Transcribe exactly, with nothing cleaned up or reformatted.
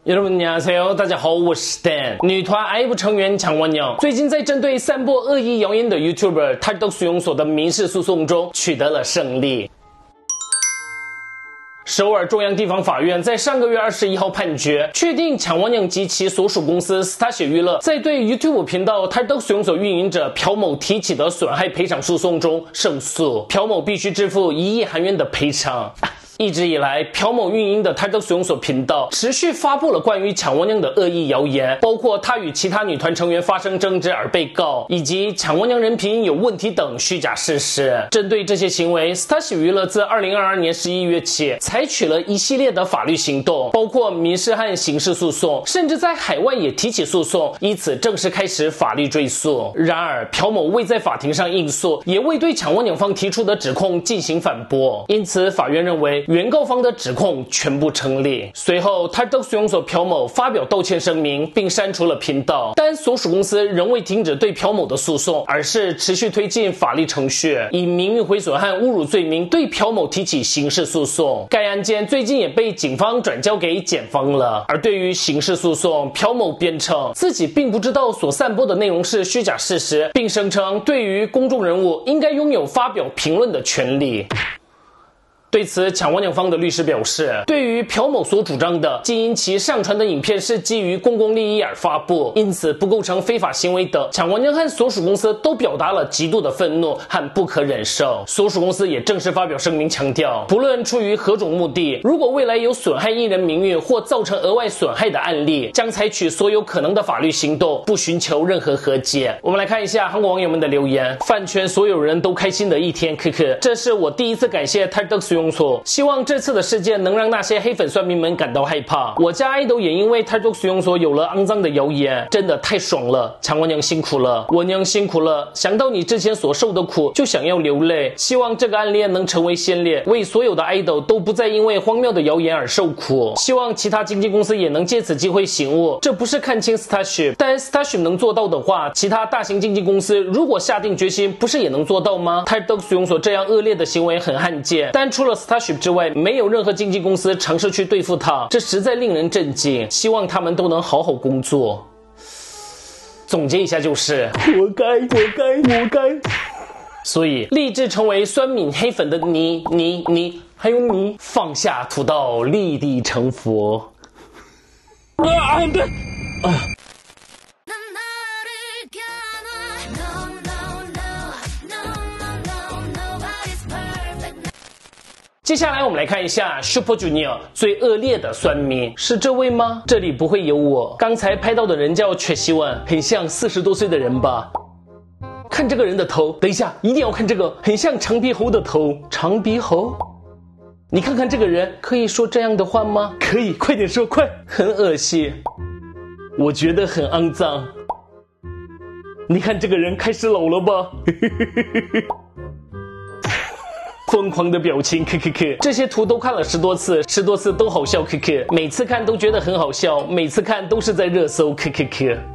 여러분 안녕하세요，大家好，我是 Dan。女团 I V E 成员强万阳最近在针对散播恶意谣言的 YouTuber TikTok 使用所的民事诉讼中取得了胜利。首尔中央地方法院在上个月二十一号判决，确定强万阳及其所属公司 Starship 娱乐在对 YouTube 频道 TikTok 使用所运营者朴某提起的损害赔偿诉讼中胜诉，朴某必须支付一亿韩元的赔偿。一直以来，朴某运营的 TikTok 使用所频道持续发布了关于强万阳的恶意谣言，包括他与其他女团成员发生争执而被告，以及强万阳人品有问题等虚假事实。针对这些行为 ，Starship 娱乐自二零二二年十一月起采取了一系列的法律行动，包括民事和刑事诉讼，甚至在海外也提起诉讼，以此正式开始法律追诉。然而，朴某未在法庭上应诉，也未对强万阳方提出的指控进行反驳，因此法院认为原告方的指控全部成立。随后 TikTok 使用所朴某发表道歉声明，并删除了频道，但所属公司仍未停止对朴某的诉讼，而是持续推进法律程序，以名誉毁损和侮辱罪名对朴某提起刑事诉讼。该案件最近也被警方转交给检方了。而对于刑事诉讼，朴某辩称自己并不知道所散播的内容是虚假事实，并声称对于公众人物应该拥有发表评论的权利。对此，强万阳方的律师表示，对于朴某所主张的既因其上传的影片是基于公共利益而发布，因此不构成非法行为等，强万阳和所属公司都表达了极度的愤怒和不可忍受。所属公司也正式发表声明强调，不论出于何种目的，如果未来有损害艺人名誉或造成额外损害的案例，将采取所有可能的法律行动，不寻求任何和解。我们来看一下韩国网友们的留言：饭圈所有人都开心的一天，可可，这是我第一次感谢 TikTok 使用所，希望这次的事件能让那些黑粉酸民们感到害怕。我家爱豆也因为 TikTok 使用所有了肮脏的谣言，真的太爽了。强万阳辛苦了，我娘辛苦了，想到你之前所受的苦就想要流泪。希望这个案例能成为先烈，为所有的爱豆都不再因为荒谬的谣言而受苦。希望其他经纪公司也能借此机会醒悟，这不是看清 Starship， 但 Starship 能做到的话，其他大型经纪公司如果下定决心，不是也能做到吗？ TikTok 使用所这样恶劣的行为很罕见，但除了 Starship之外，没有任何经纪公司尝试去对付他，这实在令人震惊。希望他们都能好好工作。总结一下就是，活该，活该，活该。所以，立志成为酸民黑粉的你、你、你，还有你，放下屠刀，立地成佛。啊，对，啊。接下来我们来看一下 Super Junior 最恶劣的酸民是这位吗？这里不会有我。刚才拍到的人叫全希文，很像四十多岁的人吧？看这个人的头，等一下，一定要看这个，很像长鼻猴的头。长鼻猴？你看看这个人，可以说这样的话吗？可以，快点说，快！很恶心，我觉得很肮脏。你看这个人开始老了吧？疯狂的表情，可可可，这些图都看了十多次，十多次都好笑，可可，每次看都觉得很好笑，每次看都是在热搜，可可可。